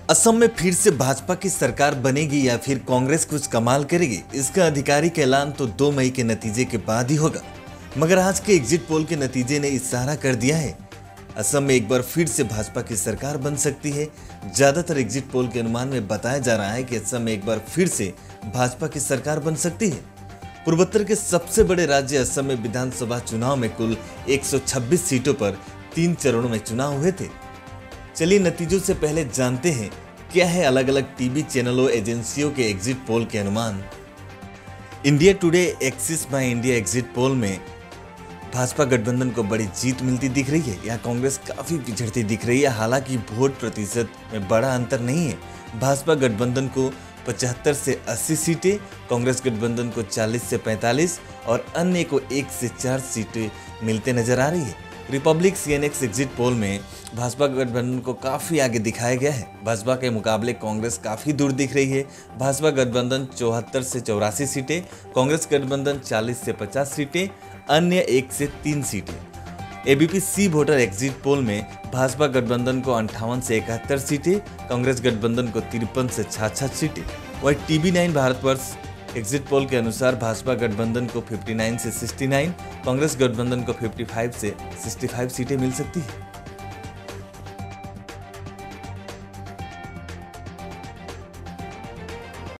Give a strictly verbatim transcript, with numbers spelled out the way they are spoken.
असम में फिर से भाजपा की सरकार बनेगी या फिर कांग्रेस कुछ कमाल करेगी, इसका आधिकारिक ऐलान तो दो मई के नतीजे के बाद ही होगा। मगर आज के एग्जिट पोल के नतीजे ने इशारा कर दिया है असम में एक बार फिर से भाजपा की सरकार बन सकती है। ज्यादातर एग्जिट पोल के अनुमान में बताया जा रहा है कि असम में एक बार फिर से भाजपा की सरकार बन सकती है। पूर्वोत्तर के सबसे बड़े राज्य असम में विधानसभा चुनाव में कुल एक सौ छब्बीस सीटों पर तीन चरणों में चुनाव हुए थे। चलिए नतीजों से पहले जानते हैं क्या है अलग अलग टीवी चैनलों एजेंसियों के एग्जिट पोल के अनुमान। India Today Axis My India exit poll में भाजपा गठबंधन को बड़ी जीत मिलती दिख रही है। यहाँ कांग्रेस काफी पिछड़ती दिख रही है। हालांकि वोट प्रतिशत में बड़ा अंतर नहीं है। भाजपा गठबंधन को पचहत्तर से अस्सी सीटें, कांग्रेस गठबंधन को चालीस से पैंतालीस और अन्य को एक से चार सीटें मिलते नजर आ रही है। रिपब्लिक सीएनएक्स एग्जिट पोल में भाजपा गठबंधन को काफी आगे दिखाया गया है। भाजपा के मुकाबले कांग्रेस काफी दूर दिख रही है। भाजपा गठबंधन चौहत्तर से चौरासी सीटें, कांग्रेस गठबंधन चालीस से पचास सीटें, अन्य एक से तीन सीटें। ABP C Voter exit poll में भाजपा गठबंधन को अंठावन से इकहत्तर सीटें, कांग्रेस गठबंधन को तिरपन से छियासठ सीटें। वही TV nine Bharatvarsh exit poll के अनुसार भाजपा गठबंधन को उनसठ से उनहत्तर, कांग्रेस गठबंधन को पचपन से पैंसठ सीटें मिल सकती है।